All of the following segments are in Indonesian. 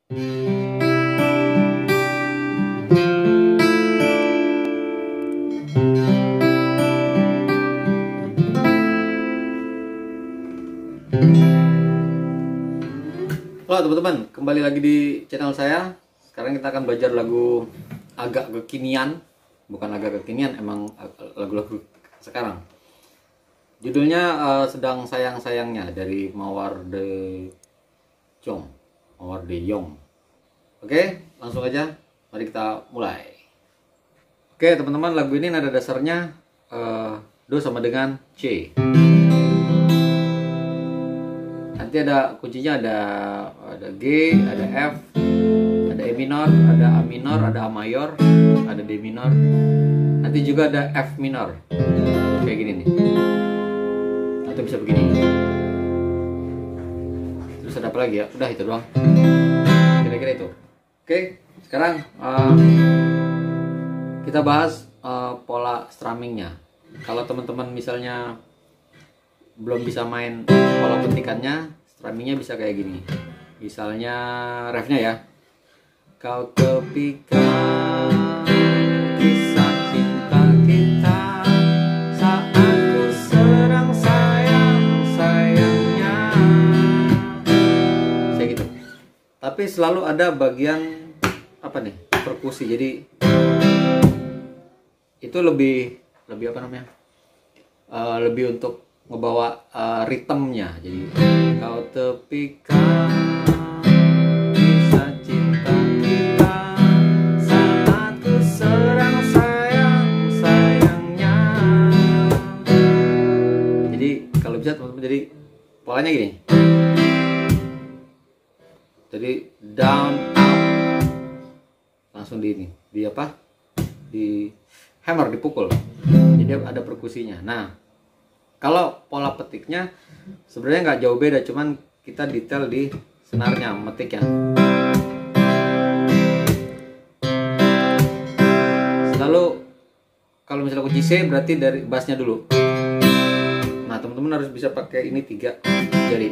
Halo teman-teman, kembali lagi di channel saya. Sekarang kita akan belajar lagu agak kekinian. Bukan agak kekinian, emang lagu-lagu sekarang. Judulnya Sedang Sayang-Sayangnya dari Mawar de Jong. Oke, langsung aja. Mari kita mulai. Oke teman-teman, lagu ini nada dasarnya Do sama dengan C. Nanti ada kuncinya, ada G, ada F, ada E minor, ada A minor, ada A mayor, ada D minor. Nanti juga ada F minor. Kayak gini nih. Atau bisa begini. Terus ada apa lagi ya? Udah itu doang. Kira-kira itu. Oke, sekarang kita bahas pola strummingnya. Kalau teman-teman misalnya belum bisa main pola petikannya, strummingnya bisa kayak gini. Misalnya refnya ya, kau tepikan kisah cinta kita saat ku sedang sayang-sayangnya, kayak gitu. Tapi selalu ada bagian apa nih, perkusi. Jadi itu lebih apa namanya, lebih untuk ngebawa ritmenya. Jadi kau tepikan kisah cinta kita saat ku sedang sayang-sayangnya. Jadi kalau bisa teman-teman, jadi polanya gini. Jadi down up, langsung di ini, di apa, di hammer, dipukul. Jadi ada perkusinya. Nah, kalau pola petiknya sebenarnya nggak jauh beda, cuman kita detail di senarnya, metiknya. Lalu kalau misalnya kunci C berarti dari bassnya dulu. Nah, teman-teman harus bisa pakai ini 3 jari.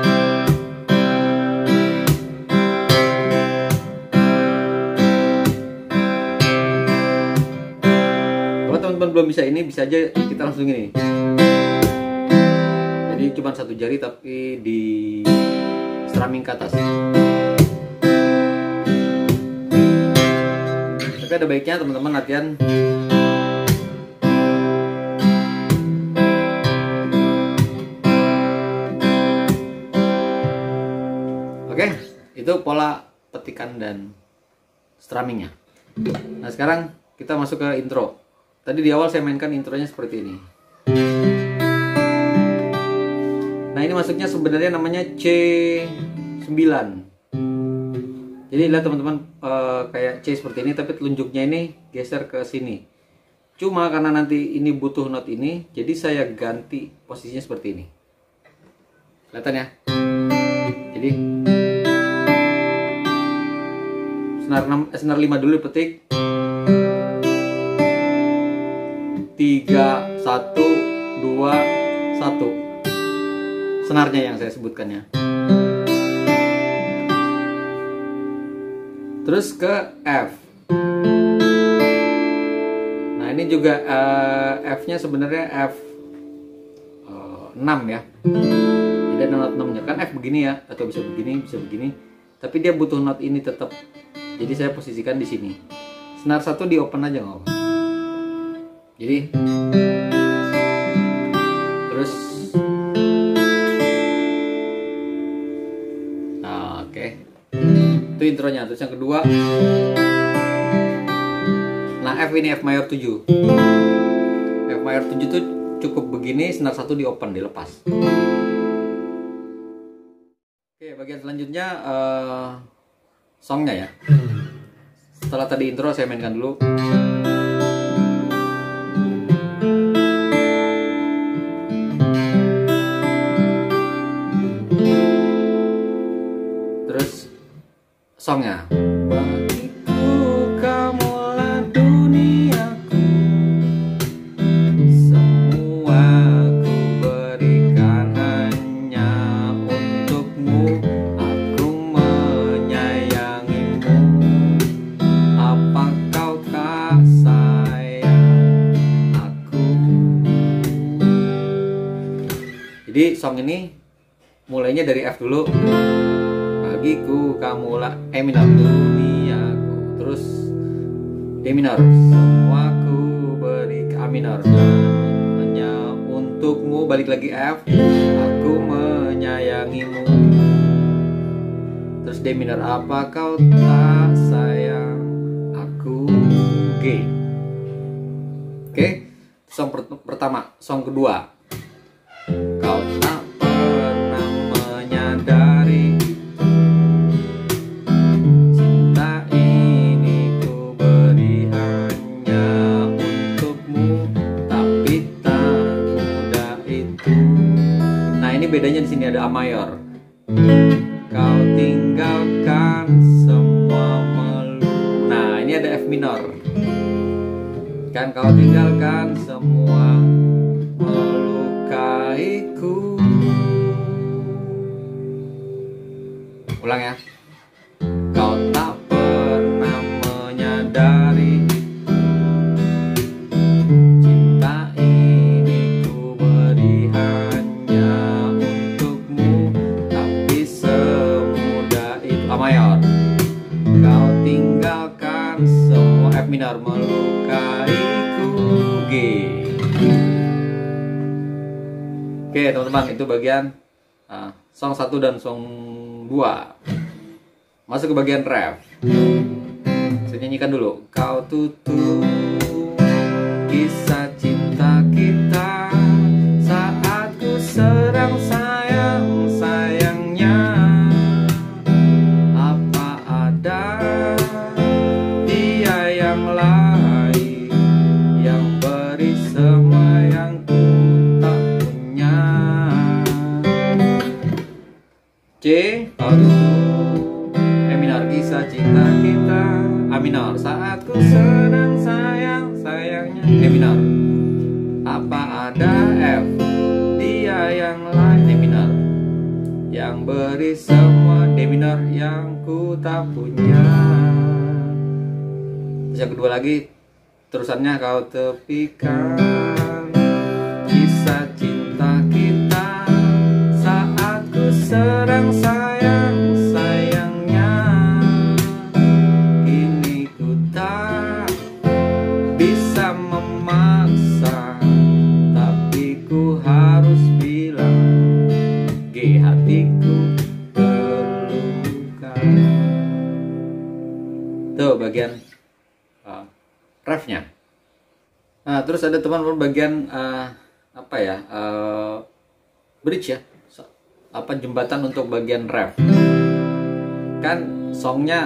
Kalau teman-teman belum bisa ini, bisa aja kita langsung gini. Jadi cuma 1 jari tapi di strumming ke atas. Tapi ada baiknya teman-teman latihan. Oke, itu pola petikan dan strummingnya. Nah sekarang kita masuk ke intro. Tadi di awal saya mainkan intronya seperti ini. Nah ini masuknya sebenarnya namanya C9. Jadi lihat teman-teman, kayak C seperti ini, tapi telunjuknya ini geser ke sini. Cuma karena nanti ini butuh not ini, jadi saya ganti posisinya seperti ini. Kelihatan ya? Jadi senar 5 dulu dipetik. 3, 1, 2, 1. Senarnya yang saya sebutkannya. Terus ke F. Nah ini juga F-nya sebenarnya F 6 ya. Jadi ada not 6-nya. Kan F begini ya, atau bisa begini, bisa begini. Tapi dia butuh not ini tetap. Jadi saya posisikan di sini. Senar 1 di open aja nggak apa. Jadi terus itu intronya. Terus yang kedua, nah F ini F mayor 7. F mayor 7 tuh cukup begini, senar 1 di open, dilepas. Oke, bagian selanjutnya songnya ya. Setelah tadi intro saya mainkan dulu. Songnya. Bagiku kamulah duniaku, semua ku berikan hanya untukmu. Aku menyayangi Jadi song ini mulainya dari F dulu. Bagiku kamulah E minor, duniaku. Terus D minor, semuaku beri A minor. Hanya untukmu, balik lagi F. Aku menyayangimu. Terus D minor, apa kau tak sayang aku, G. Oke, song pertama. Song kedua, kau tak pernah menyadari cinta ini ku beri hanya untukmu, tapi tak mudah itu. Nah, ini bedanya di sini ada A mayor. Kau tinggalkan semua melu. Nah, ini ada F minor. Kan kau tinggalkan semua melukaiku. Ulang ya. Kau tak pernah menyadari cinta ini ku beri hanya untukmu, tapi semudah itu. A mayor. Kau tinggalkan semua F minor melukaiku, G. Oke teman-teman, itu bagian song 1 dan song 2. Masuk ke bagian ref. Saya nyanyikan dulu. Kau tutup kisah cinta kita saat ku sedang sayang-sayangnya. Apa ada dia yang lain yang beri semua yang ku tak punya. C. Kau tutup E minor, kisah cinta kita. A minor, saat ku sedang sayang-sayangnya. E minor, apa ada F, dia yang lain. E minor, yang beri semua. D minor, yang ku tak punya. Terus yang kedua lagi, terusannya kau tepikan kisah cinta kita saat ku sedang sayang-sayangnya. Kini ku tak bisa memaksa, tapi ku harus bilang, G, hatiku terluka. Tuh bagian refnya. Nah, terus ada teman-teman bagian apa ya, bridge ya, apa jembatan untuk bagian ref. Kan songnya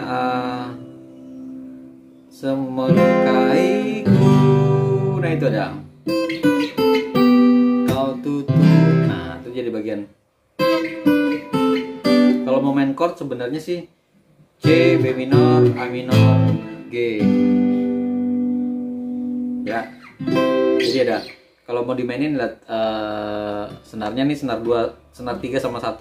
semelukaiku. Nah itu ada kau tutup. Nah itu jadi bagian. Kalau mau main chord sebenarnya sih C, B minor, A minor, G. Ya, jadi ada. Kalau mau dimainin lihat senarnya nih, senar 2, senar 3 sama 1.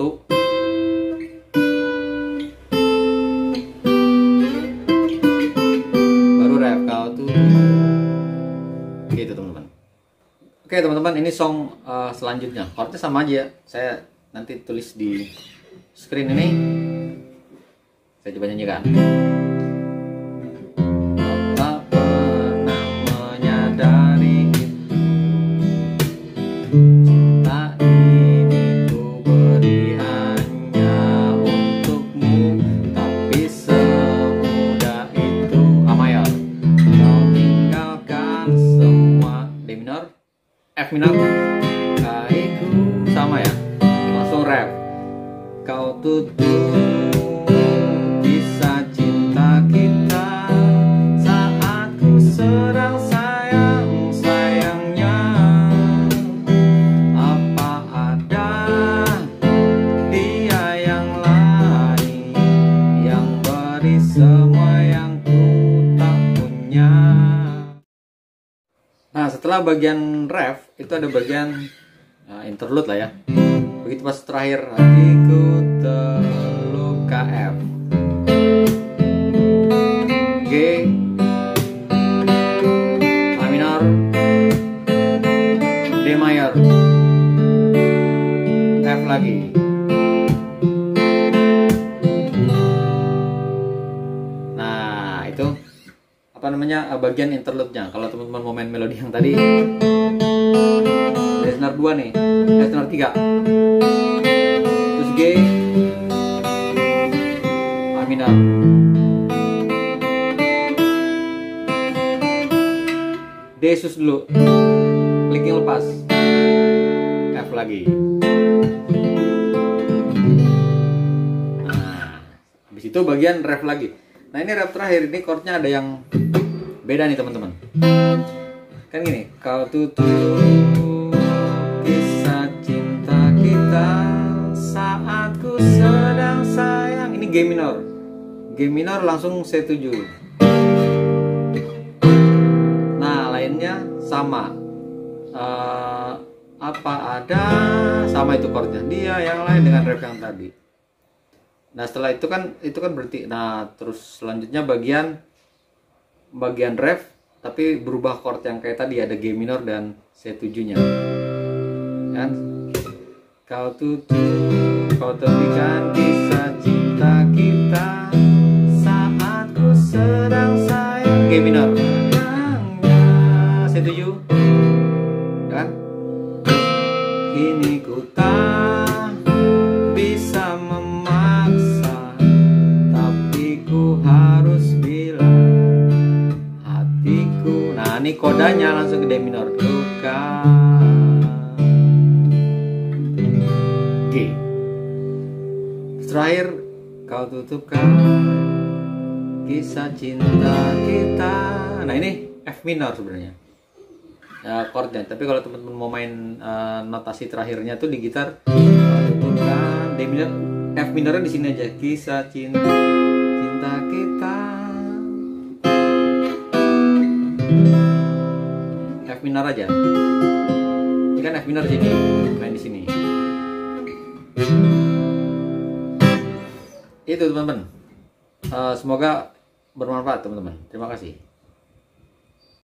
Baru ref kau tuh. Gitu teman-teman. Oke teman-teman, ini song selanjutnya. Chordnya sama aja ya. Saya nanti tulis di screen ini. Saya coba nyanyikan. F minor, kaiku, sama ya, langsung ref. Kau tutup kisah cinta kita saat ku sedang sayang-sayangnya. Apa ada dia yang lain yang beri semua yang ku tak punya. Nah setelah bagian ref itu ada bagian interlude lah ya. Begitu pas terakhir, hatiku terluka, F, G, A minor, D mayor, namanya bagian interlude-nya. Kalau teman-teman mau main melodi yang tadi, dari senar 2 nih, senar 3, terus G, A minor, D sus dulu, clicking lepas, F lagi. Nah, habis itu bagian ref lagi. Nah ini ref terakhir, ini chordnya ada yang beda nih teman-teman. Kan gini, kau tutup kisah cinta kita saat ku sedang sayang. Ini G minor. G minor langsung C7. Nah lainnya sama. Apa ada sama itu chordnya. Dia yang lain dengan ref yang tadi. Nah setelah itu kan berarti, nah terus selanjutnya bagian ref tapi berubah chord yang kayak tadi, ada G minor dan C7 nya kan. Kau tutup, kau tepikan kisah cinta kita saat ku sedang sayang, G minor, C7 kan. Kini ku tak bisa memaksa, tapi ku harus bilang hatiku. Nah ini kodanya langsung ke D minor, luka G. Terakhir kau tutupkan kisah cinta kita. Nah ini F minor sebenarnya chordnya, tapi kalau teman-teman mau main notasi terakhirnya tuh di gitar, tutupkan D minor, F minornya di sini aja, kisah cinta kita, F minor aja. Ini kan F minor sini, main di sini. Itu teman-teman. Semoga bermanfaat teman-teman. Terima kasih.